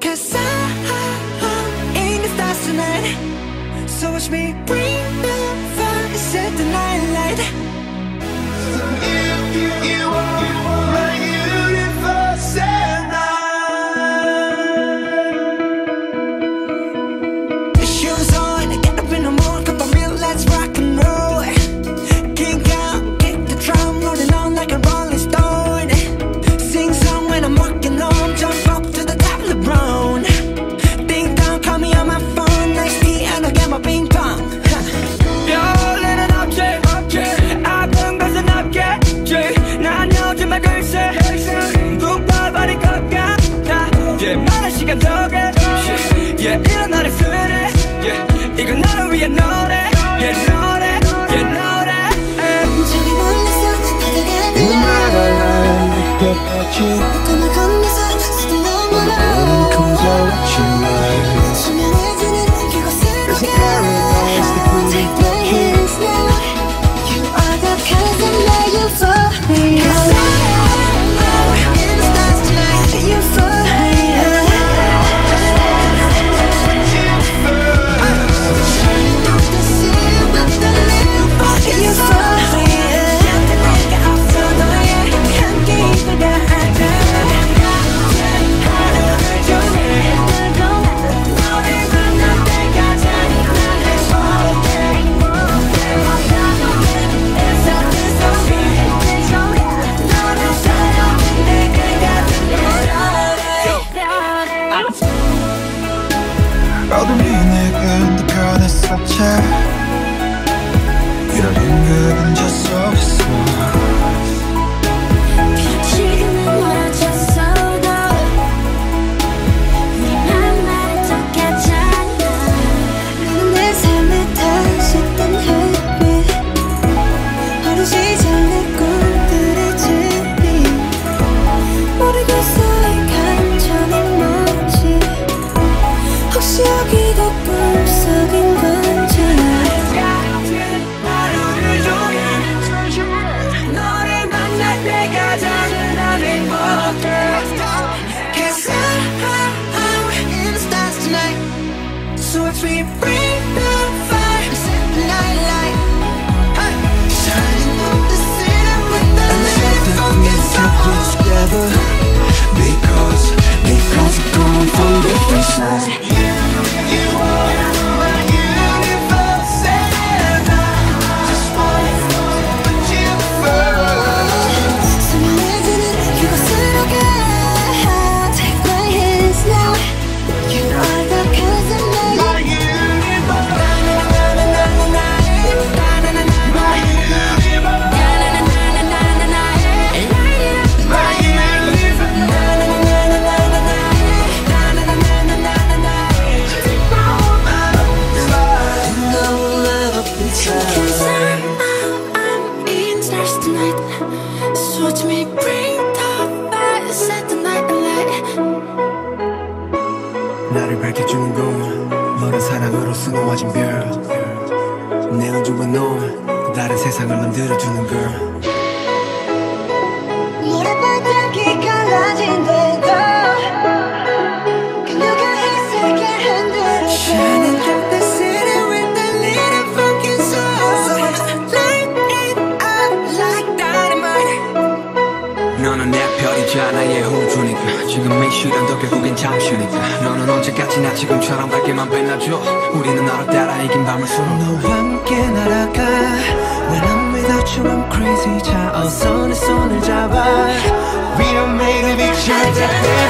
'Cause I'm in the stars tonight. So watch me bring the fire, set the night light. You are my universe and the shoes on, get up in the morning, cup of milk, let's rock and roll. Kick out, kick the drum, rolling on like a rolling stone. Sing song when I'm walking home, jump up to the top of the brown. Ding dong, call me on my phone, nice tea and I'll get my ping pong. 별에는 없지 아픈 것은 없겠지 난 요즘에 글쎄 북발발인 것 같아 많은 시간 덕에 이런 나를 쓰네 이건 나를 위한 노래 노래 노래 저기 멀리서 바다가 In my life 느껴봤지 꿈을 건너서 수도 넘어라 공정하지만 수면해지는 그곳으로 It's very nice to 가 Take my hands now. You are the constant that you for me. 'Cause I'm in the stars tonight. You for me. Shining through the city with the little fire. You for me. 내가 앞서도 can't keep it down. 하루를 종일 너를 만날 때까지 날 행복해. It's up to something. 너를 사랑해 내게 같은 어둠이 내겐 더 변했었지 이런 은근 저 속에서 지금은 멀어졌어도 우리 만나는 똑같잖아. 너는 내 삶에 다시 뜬 햇빛 어린 시절 내 꿈들의 진리 모르겠어 이 감정이 뭔지 혹시 여기가 꿈속인 건지. 하루를 종일 너를 만날 때까지 난 행복해 'Cause I'm in the stars tonight. So if we bring the fire, set the night light. Shining through the city with the little focus on. together because we're going from different sides. You are my universe and I just wanna put you first. 수면해지는 그곳으로 가. Take my hands now. You are the constant that my universe. My Cause I'm in stars tonight. So watch me bring the fire, set the night alight. 나를 밝혀주는 건 너는 사랑으로 수놓아진 별내 우주와 넌 다른 세상을 만들어주는 girl. 모래바닥이 갈라진 데도 그녀가 있을게 흔들어. Shining through the city with the little funky soul. Light it up like dynamite. 너는 내 별이잖아 얘 호주니까 지금 이 시간도 결국엔 잠시니까 너는 언제까지나 지금처럼 밝게만 빛나줘 우리는 너를 따라 이긴 밤을 수놓 너와 함께 날아가 When I'm without you I'm crazy 자 어서 내 손을 잡아 We don't make a big shot